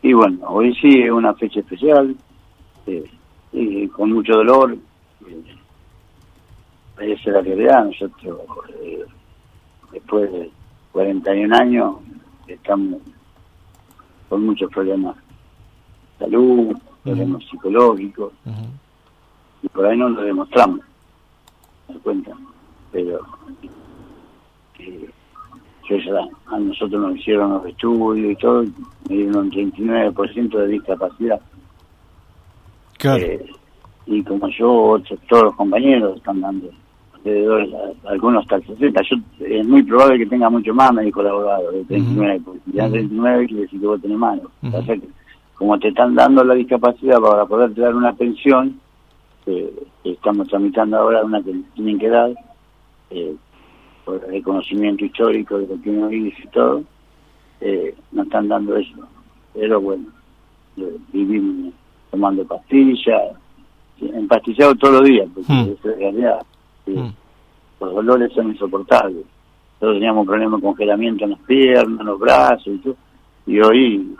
Y bueno, hoy sí es una fecha especial, y con mucho dolor. Esa es la realidad. Nosotros, después de 41 años, estamos con muchos problemas de salud, problemas psicológicos, y por ahí no lo demostramos, ¿me das cuenta? Pero a nosotros nos hicieron los estudios y todo, me dieron un 39% de discapacidad. Claro. Y como yo, todos los compañeros están dando alrededor, algunos hasta el 60. Es muy probable que tenga mucho más, me dijo el abogado, de 39, porque ya 39 quiere decir que vos tenés más. O sea que, como te están dando la discapacidad para poder dar una pensión, que estamos tramitando ahora, una que tienen que dar, por el reconocimiento histórico de lo que uno dice y todo, nos están dando eso. Pero bueno, vivimos tomando pastillas, empastillado todos los días, porque eso es realidad. Los dolores son insoportables. Nosotros teníamos problemas de congelamiento en las piernas, en los brazos y todo, y hoy,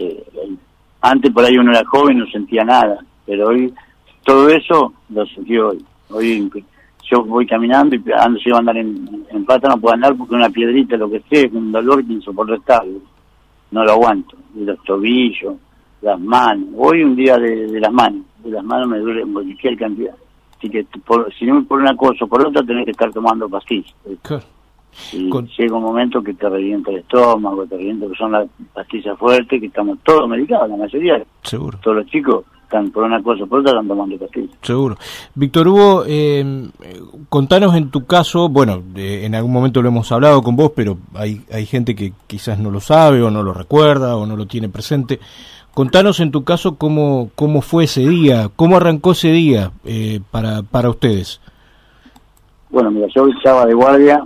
antes por ahí uno era joven y no sentía nada, pero hoy todo eso lo sentí hoy. Hoy yo voy caminando y ando, si yo andar en pata no puedo andar porque una piedrita, lo que sea, es un dolor que insoportable, no lo aguanto. Y los tobillos, las manos, hoy un día de las manos me duele cualquier cantidad. Así que si no por una cosa o por otra tenés que estar tomando pastillas. Claro. Y llega un momento que te revienta el estómago, que son las pastillas fuertes, que estamos todos medicados, la mayoría. Seguro. Todos los chicos están por una cosa o por otra, están tomando pastillas. Seguro. Víctor Hugo, contanos en tu caso, bueno, en algún momento lo hemos hablado con vos, pero hay gente que quizás no lo sabe o no lo recuerda o no lo tiene presente. Contanos en tu caso cómo fue ese día, cómo arrancó ese día para ustedes. Bueno, mira, yo estaba de guardia,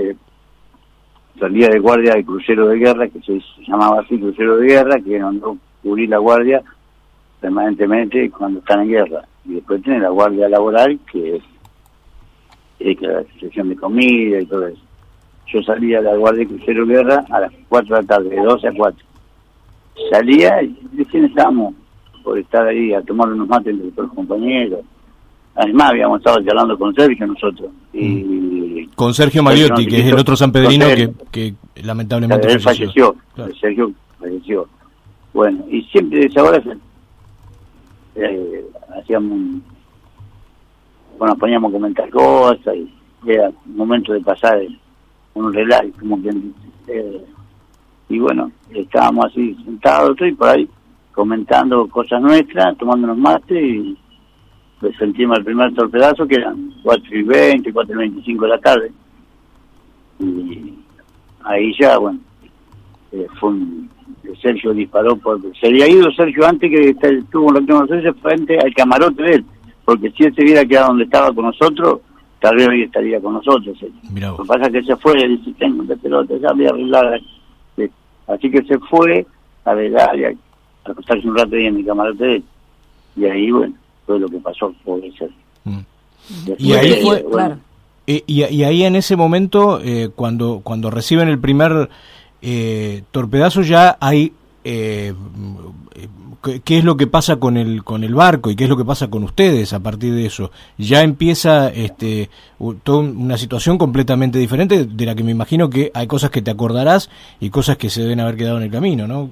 salía de guardia de crucero de guerra, que se llamaba así, crucero de guerra, que no cubrir la guardia permanentemente cuando están en guerra. Y después tiene la guardia laboral, que es la sección de comida y todo eso. Yo salía de la guardia de crucero de guerra a las 4 de la tarde, de 12 a 4. Salía y recién estábamos por estar ahí a tomar unos mates entre todos los compañeros. Además habíamos estado charlando con Sergio nosotros. Y con Sergio Mariotti, que es el otro sanpedrino que lamentablemente él falleció. Claro. Sergio falleció. Bueno, y siempre de esa hora hacíamos nos poníamos a comentar cosas y era un momento de pasar un relax, como quien y bueno, estábamos así sentados y por ahí comentando cosas nuestras, tomándonos mates, y pues sentimos el primer torpedazo, que eran 4:20, 4:25 de la tarde, y ahí ya, bueno, Sergio disparó, porque se había ido Sergio antes que estuvo en la última noche frente al camarote de él, porque si él se hubiera quedado donde estaba con nosotros, tal vez hoy estaría con nosotros. Lo que pasa es que se fue, y dice, tengo de pelota, ya voy a arreglar. Así que se fue a velar y a acostarse un rato ahí en el camarote de él. Y ahí, bueno, fue lo que pasó por Sergio. Y ahí fue, claro. Y ahí en ese momento, cuando reciben el primer torpedazo, ya hay qué es lo que pasa con el barco y qué es lo que pasa con ustedes a partir de eso. Ya empieza toda una situación completamente diferente, de la que me imagino que hay cosas que te acordarás y cosas que se deben haber quedado en el camino, ¿no?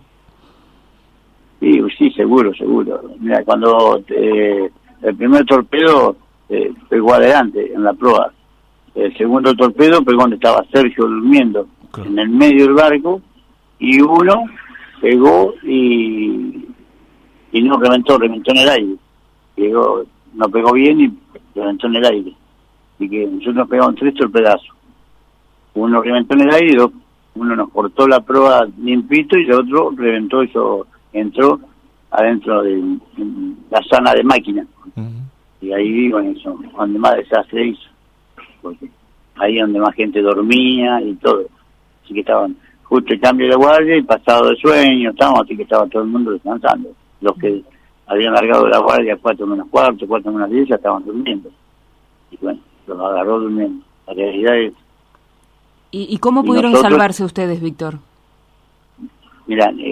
Sí, seguro. Mira, cuando el primer torpedo pegó adelante en la proa, el segundo torpedo pegó donde estaba Sergio durmiendo, claro, en el medio del barco, y uno pegó y no reventó en el aire. No pegó bien y reventó en el aire. Y que nosotros pegamos 3 torpedazos. Uno reventó en el aire y uno nos cortó la proa limpito y el otro reventó, eso entró adentro de la zona de máquina. Y ahí, bueno, eso, donde más desastre hizo. Porque ahí donde más gente dormía y todo. Así que estaban justo el cambio de guardia y pasado de sueño, así que estaba todo el mundo descansando. Los que habían largado de la guardia 4 menos cuarto, 4 menos 10, ya estaban durmiendo. Y bueno, los agarró durmiendo. La realidad es... ¿Y cómo pudieron salvarse ustedes, Víctor? Mirá,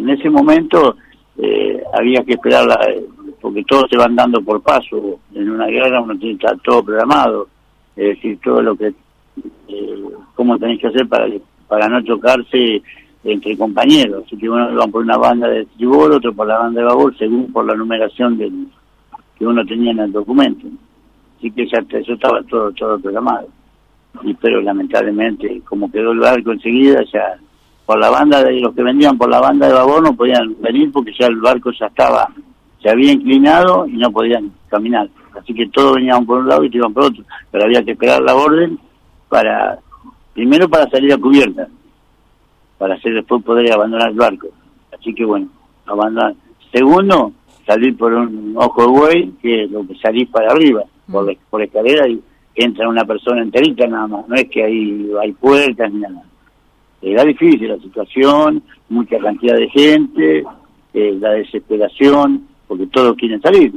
en ese momento había que esperar, porque todos se van dando por paso. En una guerra uno tiene que estar todo programado, es decir, todo lo que, cómo tenés que hacer para no chocarse entre compañeros. Así que uno iban por una banda de estribor, otro por la banda de babor, según por la numeración que uno tenía en el documento. Así que ya eso estaba todo programado. Pero lamentablemente, como quedó el barco enseguida, ya por la banda de los que vendían por la banda de babor no podían venir porque ya el barco se había inclinado y no podían caminar. Así que todos venían por un lado y se iban por otro. Pero había que esperar la orden primero para salir a cubierta, para después poder abandonar el barco. Así que bueno, abandonar. Segundo, salir por un ojo de buey, que es lo que salís para arriba, por escalera, y entra una persona enterita nada más, no es que hay puertas ni nada. Era difícil la situación, mucha cantidad de gente, la desesperación, porque todos quieren salir,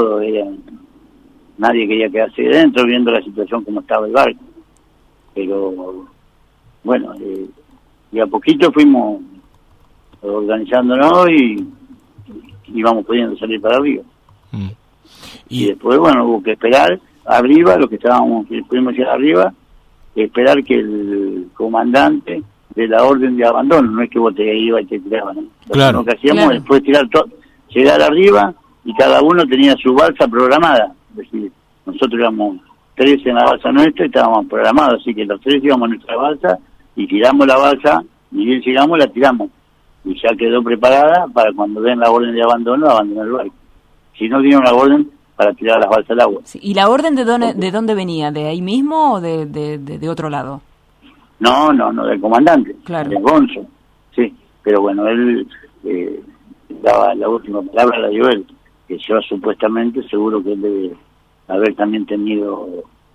nadie quería quedarse dentro viendo la situación como estaba el barco. Pero bueno, y a poquito fuimos organizándonos y íbamos pudiendo salir para arriba. Y después, bueno, hubo que esperar arriba, los que pudimos ir arriba, esperar que el comandante de la orden de abandono, no es que vos te ibas y te tiraban, ¿no? Claro. Lo que hacíamos después llegar arriba, y cada uno tenía su balsa programada. Es decir, nosotros íbamos 13 en la balsa nuestra y estábamos programados, así que los 3 íbamos a nuestra balsa y tiramos la balsa, ni bien llegamos la tiramos, y ya quedó preparada para cuando den la orden de abandono, abandonar el barco. Si no dieron la orden para tirar las balsas al agua. Sí. ¿Y la orden de dónde venía? ¿De ahí mismo o de otro lado? No, del comandante, claro. del Gonzo, sí, pero bueno, él daba la última palabra, la dio él, que yo supuestamente, seguro que él debe haber también tenido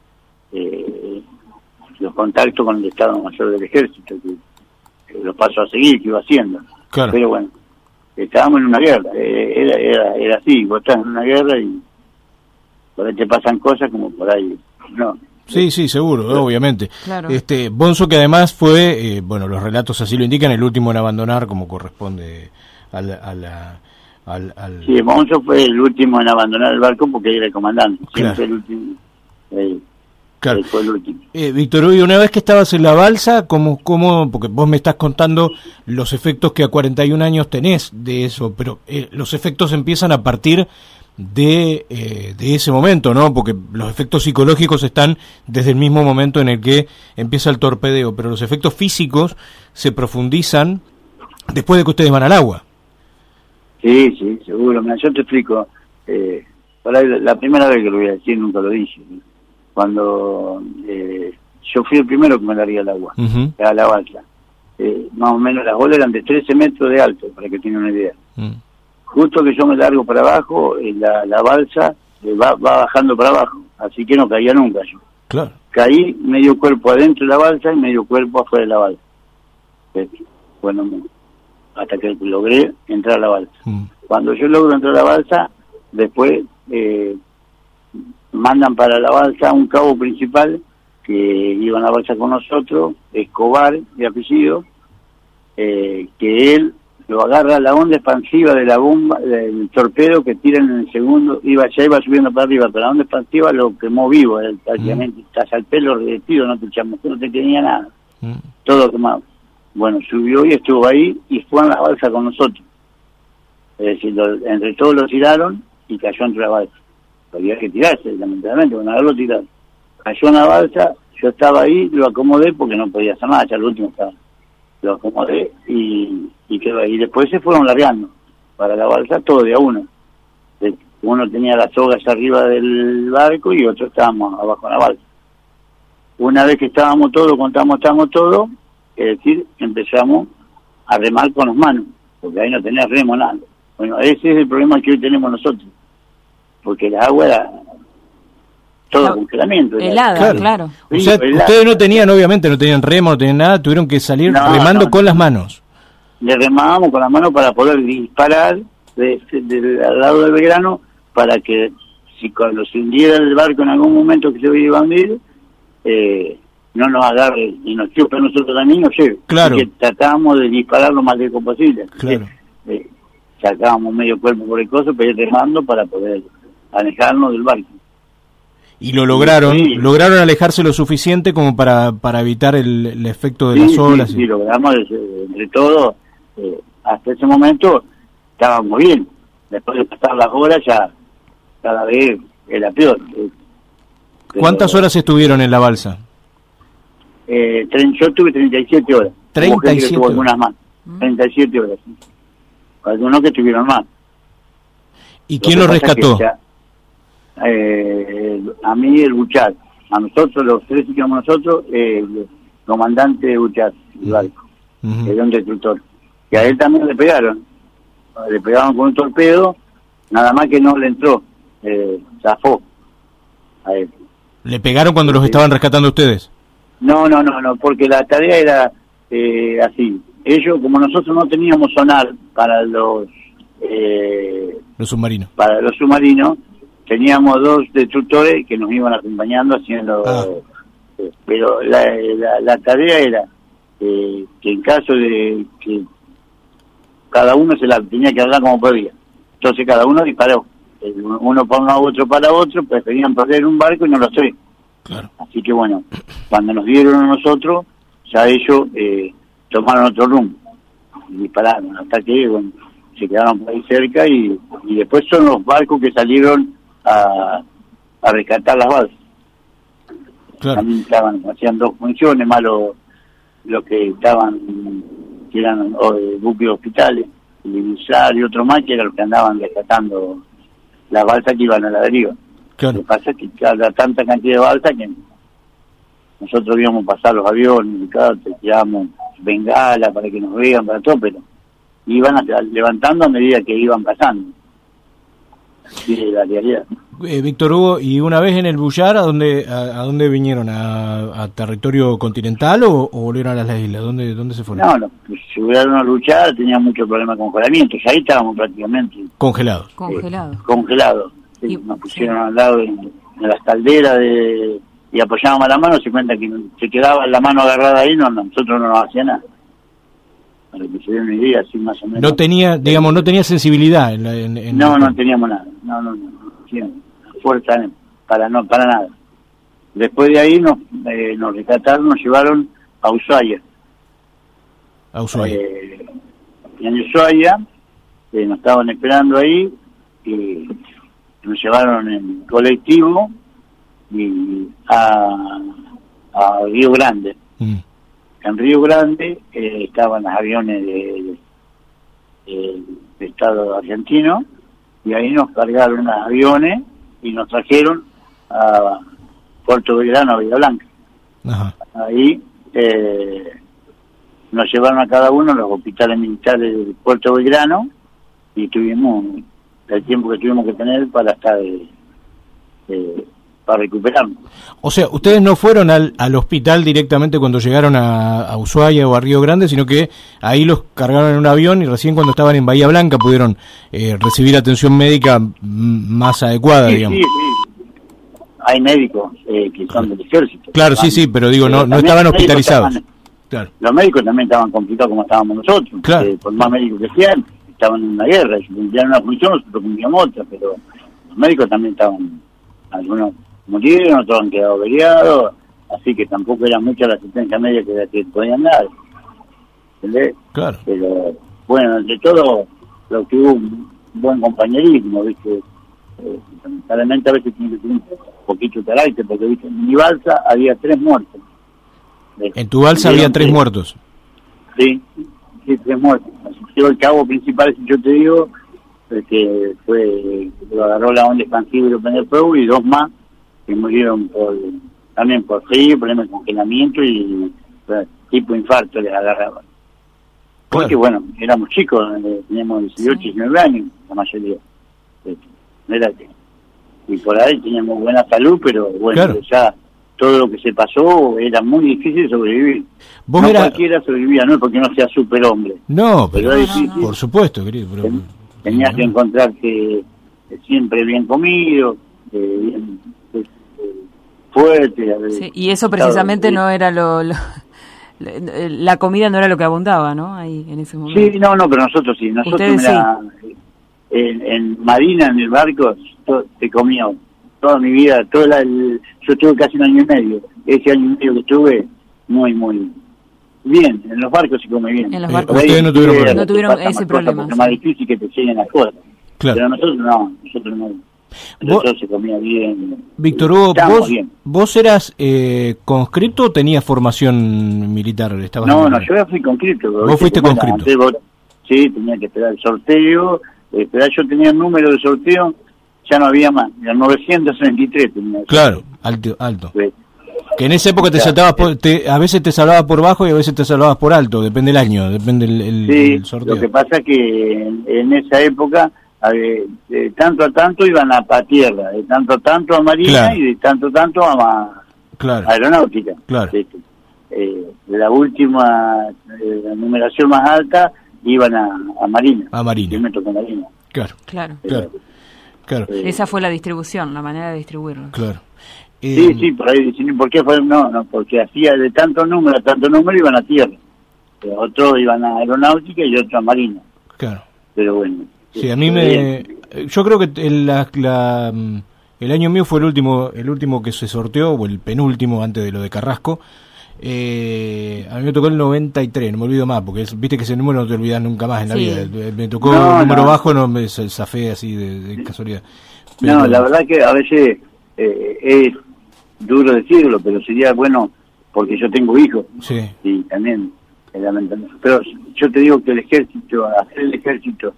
los contactos con el Estado Mayor del Ejército, que los pasos a seguir, que iba haciendo. Claro. Pero bueno, estábamos en una guerra, era así, vos estás en una guerra y por ahí te pasan cosas como por ahí, no. Sí, seguro, obviamente. Claro. Bonzo, que además fue, bueno, los relatos así lo indican, el último en abandonar como corresponde al... Sí, Bonzo fue el último en abandonar el barco porque era el comandante, siempre claro. el último. Claro. Él fue el último. Víctor Hugo, una vez que estabas en la balsa, ¿cómo? Porque vos me estás contando los efectos que a 41 años tenés de eso, pero los efectos empiezan a partir de ese momento, ¿no? Porque los efectos psicológicos están desde el mismo momento en el que empieza el torpedeo, pero los efectos físicos se profundizan después de que ustedes van al agua. Sí, seguro. Mira, yo te explico. Por ahí, la primera vez que lo voy a decir, nunca lo dije. Cuando yo fui el primero que me largué al agua, a la balsa. Más o menos las olas eran de 13 metros de alto, para que tengan una idea. Justo que yo me largo para abajo, la balsa va bajando para abajo, así que no caía nunca yo. Claro. Caí medio cuerpo adentro de la balsa y medio cuerpo afuera de la balsa. Bueno, hasta que logré entrar a la balsa. Cuando yo logro entrar a la balsa, después mandan para la balsa un cabo principal que iba en la balsa con nosotros, Escobar de apellido, que él lo agarra la onda expansiva de la bomba, del torpedo que tiran en el segundo, ya iba subiendo para arriba, pero la onda expansiva lo quemó vivo, prácticamente, hasta el pelo derretido, no te tenía nada, todo quemado. Bueno, subió y estuvo ahí y fue en la balsa con nosotros. Es decir, entre todos lo tiraron y cayó entre la balsa. Había que tirarse, lamentablemente, bueno, lo tiraron. Cayó en la balsa, yo estaba ahí, lo acomodé porque no podía hacer nada, ya el último estaba. Lo acomodé y quedó ahí. Y después se fueron largando para la balsa todo de a uno. Uno tenía las sogas arriba del barco y otro estábamos abajo en la balsa. Una vez que estábamos todos, estamos todos, es decir, empezamos a remar con las manos, porque ahí no tenía remo nada. Bueno, ese es el problema que hoy tenemos nosotros, porque el agua era todo congelamiento. Helada, claro. O sea, ustedes no tenían, obviamente, no tenían remo, no tenían nada, tuvieron que salir remando con las manos. Le remábamos con las manos para poder disparar al lado del Belgrano, para que si cuando se hundiera el barco en algún momento que se iba a hundir, no nos agarre y nos chupe a nosotros también, nos lleve. Claro. Así que tratábamos de disparar lo más lejos posible. Claro. sacábamos medio cuerpo por el coso, pero remando para poder alejarnos del barco. Y lo lograron, Sí. lograron alejarse lo suficiente como para evitar el efecto de las olas. Sí, logramos, entre todo, hasta ese momento estábamos bien. Después de pasar las horas ya cada vez era peor. ¿Cuántas horas estuvieron en la balsa? Yo tuve 37 horas. 37 tuvo algunas más. 37 horas. Sí. Algunos que estuvieron más. ¿Y quién lo rescató? A mí el Buchat. A nosotros, los tres que íbamos nosotros, el comandante Buchat, el barco. Era un destructor. Y a él también le pegaron. Le pegaron con un torpedo, nada más que no le entró. Zafó a él. ¿Le pegaron cuando los estaban rescatando ustedes? No, porque la tarea era así. Ellos, como nosotros no teníamos sonar para los submarinos. Para los submarinos, teníamos 2 destructores que nos iban acompañando haciendo... pero la tarea era que en caso de que cada uno se la tenía que hablar como podía. Entonces cada uno disparó. Uno para uno, otro para otro, preferían perder un barco y no los tres. Claro. Así que bueno, cuando nos dieron a nosotros, ya ellos tomaron otro rumbo y dispararon hasta que bueno, se quedaron por ahí cerca y después son los barcos que salieron a rescatar las balsas. Claro. También hacían 2 funciones, más los que estaban, que eran buques hospitales, el Inusar y otro más, que eran los que andaban rescatando las balsas que iban a la deriva. Claro. Lo que pasa es que había tanta cantidad de balsas que nosotros íbamos a pasar los aviones, tirábamos bengala para que nos vean, para todo, pero iban levantando a medida que iban pasando. Así es la realidad. Víctor Hugo, ¿y una vez en el Bullar a dónde vinieron? ¿A territorio continental o volvieron a las islas? ¿Dónde se fueron? No, pues, se subieron a luchar, tenían mucho problema con congelamiento, y ahí estábamos prácticamente congelados. Congelados. Sí, nos pusieron al lado en las calderas y apoyábamos la mano, se cuenta que se quedaba la mano agarrada ahí, nosotros no nos hacía nada. Para que se den una idea, así más o menos. No tenía sensibilidad no teníamos nada. No. Fuerza para nada. Después de ahí nos rescataron, nos llevaron a Ushuaia. En Ushuaia nos estaban esperando ahí y nos llevaron en colectivo y a Río Grande. En Río Grande estaban los aviones del Estado argentino y ahí nos cargaron los aviones y nos trajeron a Puerto Belgrano, a Bahía Blanca. Ajá. Ahí nos llevaron a cada uno a los hospitales militares de Puerto Belgrano y tuvimos el tiempo que tuvimos que tener para estar para recuperarnos. O sea, ustedes no fueron al hospital directamente cuando llegaron a Ushuaia o a Río Grande, sino que ahí los cargaron en un avión y recién cuando estaban en Bahía Blanca pudieron recibir atención médica más adecuada, digamos. Sí. Hay médicos que son del ejército. Claro, sí, pero digo, no estaban hospitalizados. Claro. Los médicos también estaban complicados como estábamos nosotros. Claro. Por más médicos que sean, estaban en una guerra, ellos cumplían una función, nosotros cumplíamos otra, pero los médicos también estaban, algunos murieron, otros han quedado averiados, así que tampoco era mucha la asistencia médica que podían dar, ¿entendés? Claro. Pero bueno, entre todo, lo que hubo un buen compañerismo, ¿viste? Lamentablemente a veces tiene que tener un poquito de carácter, porque ¿viste? En mi balsa había 3 muertos. ¿En tu balsa había 3 muertos? Sí, 3 muertos. Yo el cabo principal, si yo te digo, que lo agarró la onda expansiva y lo prendió fuego, y 2 más que murieron también por frío, problemas de congelamiento y tipo infarto les agarraban. Porque bueno, éramos chicos, teníamos 18, 19 años, la mayoría. Y por ahí teníamos buena salud, pero bueno, claro, ya todo lo que se pasó era muy difícil sobrevivir. Cualquiera sobrevivía, no es porque no sea superhombre. No, pero por supuesto, querido. Tenías que encontrarte siempre bien comido, bien fuerte. Sí, y eso precisamente no era la comida no era lo que abundaba, ¿no? Ahí, en ese momento. Sí, no, pero nosotros sí. Nosotros, en Marina, en el barco, te comía toda mi vida. Yo estuve casi un año y medio. Ese año y medio que estuve, muy, muy bien. En los barcos se come bien. En los barcos. Ustedes no tuvieron problema. No tuvieron ese problema. Es más difícil que te lleguen las cosas. Claro. Pero nosotros no. Nosotros se comía bien. Víctor Hugo, ¿vos eras conscripto o tenías formación militar? No, yo ya fui conscripto. ¿Vos fuiste conscripto? Sí, tenía que esperar el sorteo. Yo tenía el número de sorteo, ya no había más. El 963 tenía. Claro, alto. Sí. Que en esa época te saltabas a veces te salvabas por bajo y a veces te salvabas por alto, depende del año, depende el sorteo. Lo que pasa es que en esa época de tanto a tanto iban a tierra, de tanto a tanto a marina, claro, y de tanto a tanto a aeronáutica. Claro. La última la numeración más alta iban a marina. A marina. Yo me tocó marina. Claro. Esa fue la distribución, la manera de distribuirlo. Claro. Sí, por ahí dicen, ¿por qué fue? No, porque hacía de tanto número a tanto número iban a tierra. Otros iban a aeronáutica y otros a marina. Claro. Pero bueno. Sí, a mí yo creo que el año mío fue el último que se sorteó, o el penúltimo antes de lo de Carrasco. A mí me tocó el 93, no me olvido más, porque viste que ese número no te olvidas nunca más en la vida. Me tocó un número bajo, no me zafé así de casualidad. Pero, no, la verdad que a veces es duro decirlo, pero sería bueno, porque yo tengo hijos. Sí. Y también, lamentablemente. Pero yo te digo que hacer el ejército,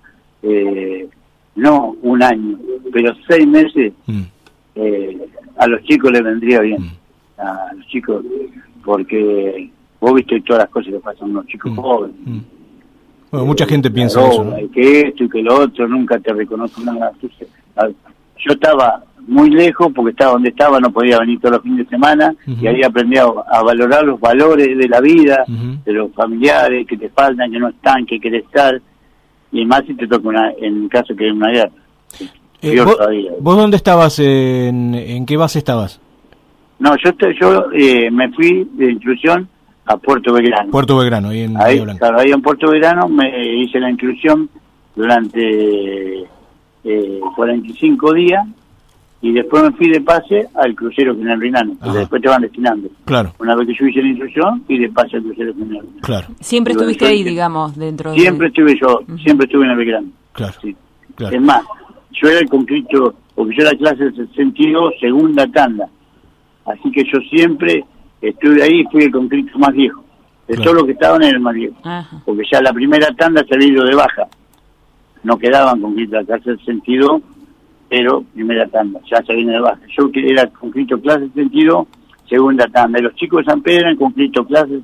no un año, pero 6 meses, a los chicos les vendría bien. A los chicos, porque vos viste todas las cosas que pasan a los chicos jóvenes. Bueno, mucha gente piensa eso, ¿no? Que esto y que lo otro, nunca te reconozco nada. Yo estaba muy lejos, porque estaba donde estaba, no podía venir todos los fines de semana, y ahí aprendí a valorar los valores de la vida, de los familiares que te faltan, que no están, que querés estar, y más si te toca en caso que hay una guerra. ¿Vos dónde estabas? ¿En qué base estabas? No, yo me fui de inclusión a Puerto Belgrano. Puerto Belgrano, ahí en Bahía Blanca. Claro, ahí en Puerto Belgrano me hice la inclusión durante 45 días, y después me fui de pase al crucero General Rinano, porque después te van destinando. Claro. Una vez que yo hice la inclusión, y de pase al crucero General Rinano. Claro. Siempre estuviste ahí, digamos, dentro siempre estuve siempre estuve en el Belgrano. Claro. Sí. Claro. Es más, yo era el conscripto, porque yo era clase de 62, segunda tanda. Así que yo siempre estuve ahí y fui el conscripto más viejo. De todos los que estaban era el más viejo. Ajá. Porque ya la primera tanda se había ido de baja. No quedaban conscriptos de la clase 62, pero primera tanda, ya se viene de baja. Yo era conscripto clase 62, segunda tanda. Y los chicos de San Pedro eran conscripto clase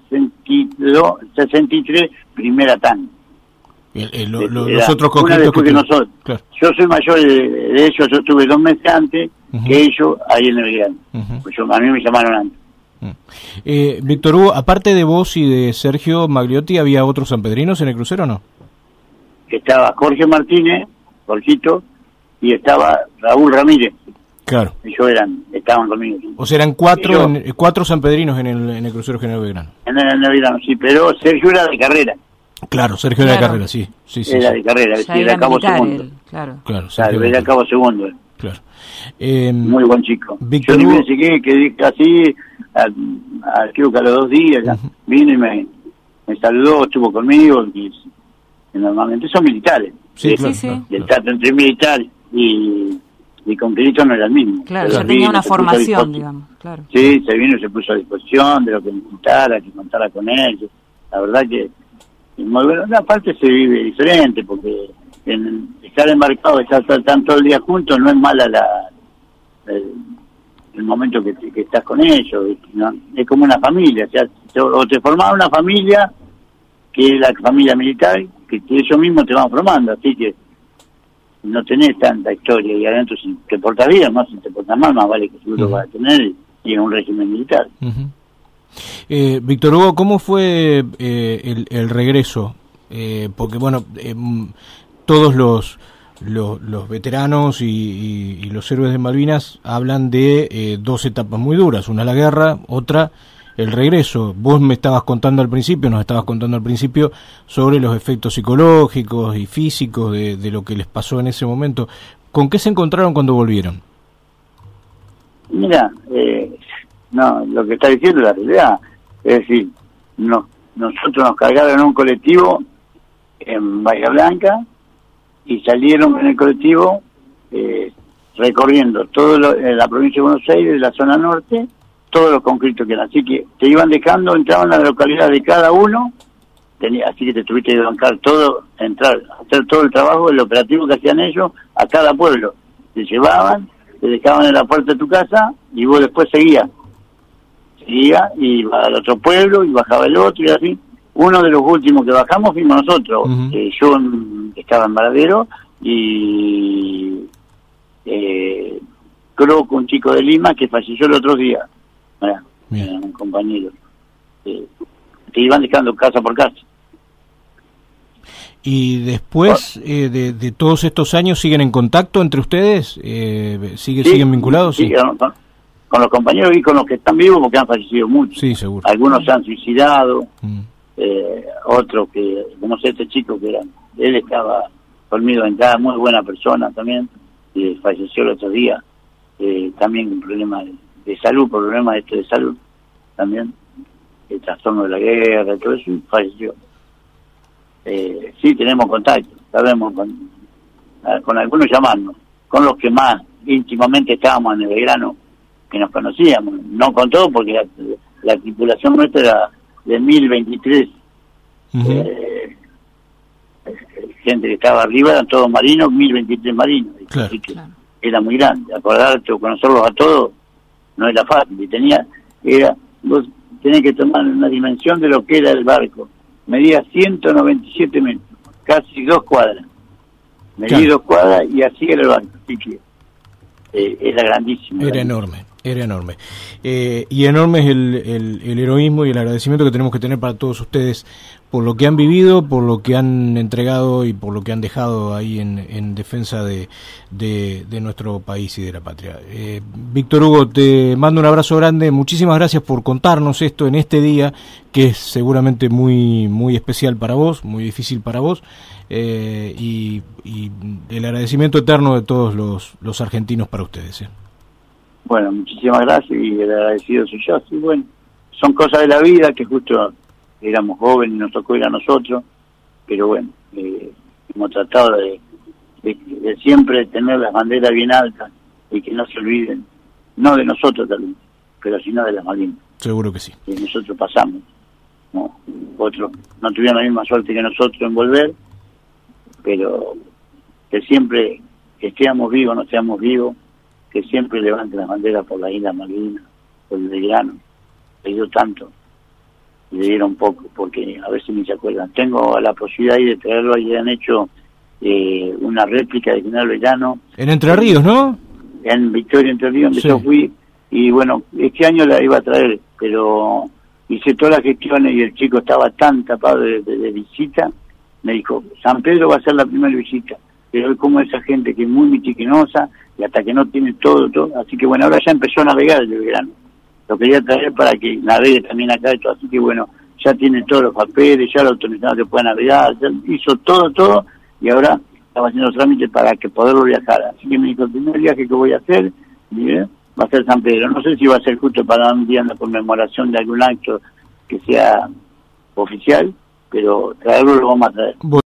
63, primera tanda. Los otros conscriptos que nosotros. Claro. Yo soy mayor de ellos, yo estuve 2 meses antes que ellos ahí en el Belgrano. Pues a mí me llamaron antes. Víctor Hugo, aparte de vos y de Sergio Magliotti, ¿había otros sanpedrinos en el crucero o no? Estaba Jorge Martínez, Jorgito, y estaba Raúl Ramírez. Claro. Ellos estaban conmigo. O sea, eran cuatro sanpedrinos en el crucero General Belgrano. En el Belgrano, sí, pero Sergio era de carrera. Claro, Sergio era de carrera, sí. Era de carrera, era cabo segundo. Claro, era cabo segundo. Claro. Muy buen chico. Víctor yo ni Hugo... me seguí, que así, creo que a los 2 días ya vino y me saludó, estuvo conmigo, y normalmente son militares. Sí, claro. Y el trato entre militar y con Cristo no era el mismo. Claro, ya tenía una formación, digamos. Claro. Sí, se vino y se puso a disposición de lo que necesitara, que contara con él. La verdad que muy bueno. Una parte se vive diferente, porque estar embarcado, estar todo el día juntos, no es mala el momento que estás con ellos, ¿no? Es como una familia, o sea, o te formás una familia, que es la familia militar, que ellos mismos te van formando, así que no tenés tanta historia, y adentro si te portas bien, ¿no? Si te portas mal, más vale que seguro vas a tener, y en un régimen militar. Víctor Hugo, ¿cómo fue el regreso? Porque bueno, todos los veteranos y los héroes de Malvinas hablan de 2 etapas muy duras, una la guerra, otra el regreso. Vos me estabas contando al principio, nos estabas contando al principio sobre los efectos psicológicos y físicos de lo que les pasó en ese momento. ¿Con qué se encontraron cuando volvieron? Mira, no, lo que está diciendo es la realidad. Es decir, nosotros nos cargaron en un colectivo en Bahía Blanca y salieron en el colectivo recorriendo toda la provincia de Buenos Aires, la zona norte, todos los conflictos que eran. Así que te iban dejando, entraban a la localidad de cada uno, así que te tuviste que bancar todo, hacer todo el trabajo, el operativo que hacían ellos a cada pueblo. Te llevaban, te dejaban en la puerta de tu casa y vos después seguías y iba al otro pueblo y bajaba el otro y así. Uno de los últimos que bajamos fuimos nosotros. Yo estaba en Varadero y creo que un chico de Lima que falleció el otro día, un compañero. Te iban dejando casa por casa. Y después de todos estos años, ¿siguen en contacto entre ustedes? ¿Siguen vinculados? Sí, con los compañeros y con los que están vivos, porque han fallecido muchos. Sí, seguro. Algunos se han suicidado, otros que, como sé, este chico que él estaba conmigo en casa, muy buena persona también, y falleció el otro día, también con problemas de salud, problemas de salud también, el trastorno de la guerra y todo eso, y falleció. Sí, tenemos contacto, sabemos con algunos llamarnos, con los que más íntimamente estábamos en el Belgrano, que nos conocíamos, no con todos porque la tripulación nuestra era de 1023 gente que estaba arriba, eran todos marinos, 1023 marinos, claro, así que era muy grande, acordarte o conocerlos a todos no era fácil, y vos tenés que tomar una dimensión de lo que era el barco, medía 197 metros, casi 2 cuadras, medí 2 cuadras y así era el barco, así que era grandísimo. Era enorme. Y enorme es el heroísmo y el agradecimiento que tenemos que tener para todos ustedes por lo que han vivido, por lo que han entregado y por lo que han dejado ahí en defensa de nuestro país y de la patria. Víctor Hugo, te mando un abrazo grande, muchísimas gracias por contarnos esto en este día, que es seguramente muy, muy especial para vos, muy difícil para vos, y el agradecimiento eterno de todos los argentinos para ustedes. Bueno, muchísimas gracias y el agradecido soy yo. Sí, bueno, son cosas de la vida que justo éramos jóvenes y nos tocó ir a nosotros, pero bueno, hemos tratado de siempre tener las banderas bien altas y que no se olviden, no de nosotros también, pero sino de las Malvinas. Seguro que sí. Que nosotros pasamos, ¿no? Otros no tuvieron la misma suerte que nosotros en volver, pero que siempre, que estemos vivos, no estemos vivos, que siempre levanten las banderas por la isla Malvinas, por el Belgrano. Le dio tanto, y le dieron poco, porque a veces ni se acuerdan. Tengo la posibilidad ahí de traerlo, ahí han hecho una réplica de General Belgrano. En Entre Ríos, ¿no? En Victoria, Entre Ríos, donde yo fui, y bueno, este año la iba a traer, pero hice todas las gestiones y el chico estaba tan tapado de visita, me dijo, San Pedro va a ser la primera visita, pero hoy como esa gente que es muy mitiquinosa, y hasta que no tiene todo, así que bueno, ahora ya empezó a navegar el Belgrano. Lo quería traer para que navegue también acá, así que bueno, ya tiene todos los papeles, ya lo autorizado que pueda navegar, ya hizo todo, y ahora estaba haciendo los trámites para que poderlo viajar. Así que me dijo, el primer viaje que voy a hacer, va a ser San Pedro. No sé si va a ser justo para un día de conmemoración de algún acto que sea oficial, pero traerlo lo vamos a traer.